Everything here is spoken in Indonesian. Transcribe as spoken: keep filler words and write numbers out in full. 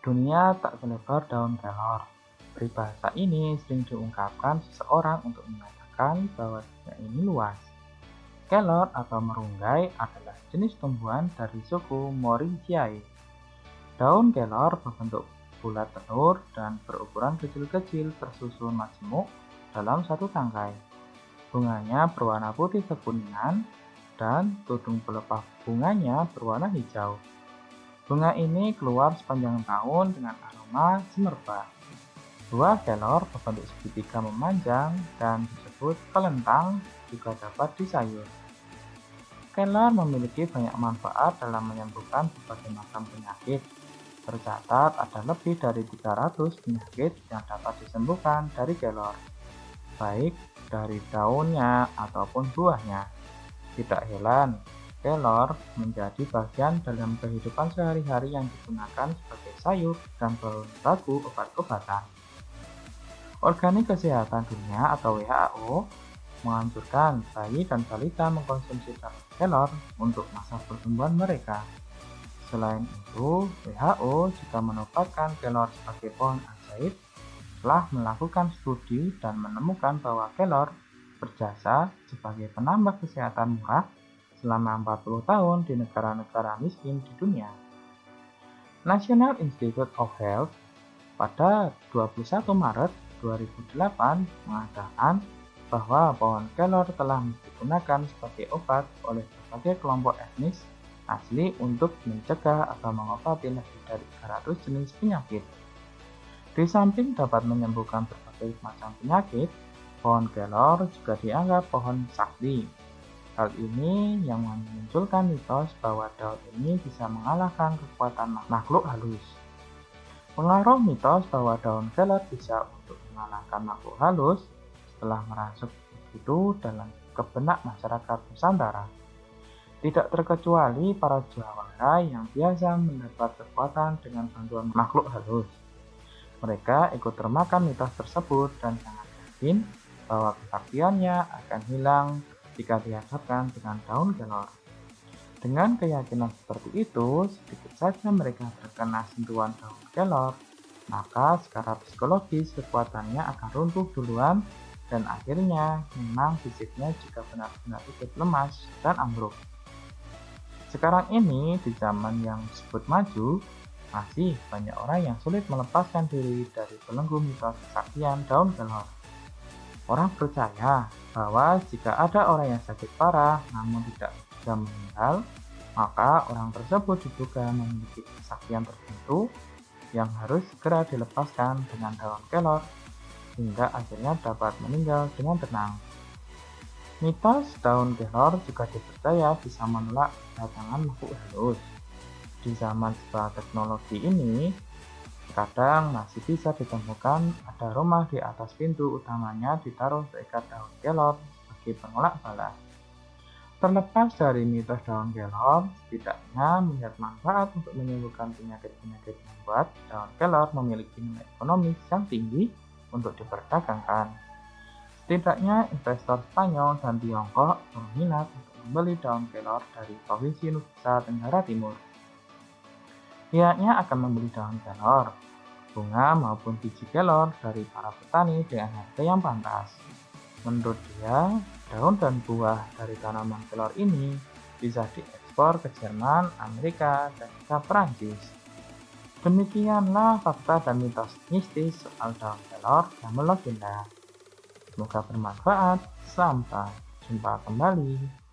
Dunia tak selebar daun kelor. Peribahasa ini sering diungkapkan seseorang untuk menyatakan bahwa dunia ini luas. Kelor atau merunggai adalah jenis tumbuhan dari suku Moraceae. Daun kelor berbentuk bulat telur dan berukuran kecil-kecil tersusun majemuk dalam satu tangkai. Bunganya berwarna putih kekuningan dan tudung pelepah bunganya berwarna hijau. Bunga ini keluar sepanjang tahun dengan aroma semerbak. Buah kelor berbentuk segitiga memanjang dan disebut kelentang, juga dapat disayur. Kelor memiliki banyak manfaat dalam menyembuhkan berbagai macam penyakit. Tercatat ada lebih dari tiga ratus penyakit yang dapat disembuhkan dari kelor, baik dari daunnya ataupun buahnya. Tidak heran, kelor menjadi bagian dalam kehidupan sehari-hari yang digunakan sebagai sayur dan bahan-baku obat-obatan. Organisasi Kesehatan Dunia atau W H O menganjurkan bayi dan balita mengkonsumsi kelor untuk masa pertumbuhan mereka. Selain itu, W H O juga menetapkan kelor sebagai pohon ajaib telah melakukan studi dan menemukan bahwa kelor berjasa sebagai penambah kesehatan murah selama empat puluh tahun di negara-negara miskin di dunia. National Institute of Health pada dua puluh satu Maret dua ribu delapan mengatakan bahwa pohon kelor telah digunakan sebagai obat oleh berbagai kelompok etnis asli untuk mencegah atau mengobati lebih dari tiga ratus jenis penyakit. Di samping dapat menyembuhkan berbagai macam penyakit, pohon kelor juga dianggap pohon sakti. Hal ini yang memunculkan mitos bahwa daun ini bisa mengalahkan kekuatan makhluk halus. Pengaruh mitos bahwa daun kelor bisa untuk mengalahkan makhluk halus setelah merasuk itu dalam kebenak masyarakat Nusantara. Tidak terkecuali para jawara yang biasa mendapat kekuatan dengan bantuan makhluk halus. Mereka ikut termakan mitos tersebut dan sangat yakin bahwa kesaktiannya akan hilang jika dihadapkan dengan daun kelor. Dengan keyakinan seperti itu, sedikit saja mereka terkena sentuhan daun kelor, maka secara psikologis kekuatannya akan runtuh duluan dan akhirnya memang fisiknya juga benar-benar ikut lemas dan ambruk. Sekarang ini di zaman yang disebut maju, masih banyak orang yang sulit melepaskan diri dari belenggu mitos kesaktian daun kelor. Orang percaya bahwa jika ada orang yang sakit parah namun tidak bisa meninggal, maka orang tersebut diduga memiliki kesaktian tertentu yang harus segera dilepaskan dengan daun kelor hingga akhirnya dapat meninggal dengan tenang. Mitos daun kelor juga dipercaya bisa menolak kedatangan makhluk halus. Di zaman serba teknologi ini, kadang masih bisa ditemukan ada rumah di atas pintu utamanya ditaruh seikat daun kelor sebagai penolak bala. Terlepas dari mitos daun kelor, setidaknya melihat manfaat untuk menyembuhkan penyakit-penyakit membuat daun kelor memiliki nilai ekonomis yang tinggi untuk diperdagangkan. Setidaknya investor Spanyol dan Tiongkok berminat untuk membeli daun kelor dari Provinsi Nusa Tenggara Timur. Pihaknya akan membeli daun kelor, bunga maupun biji kelor dari para petani dengan harga yang pantas. Menurut dia, daun dan buah dari tanaman kelor ini bisa diekspor ke Jerman, Amerika, dan juga Perancis. Demikianlah fakta dan mitos mistis soal daun kelor yang melegenda. Semoga bermanfaat. Sampai jumpa kembali.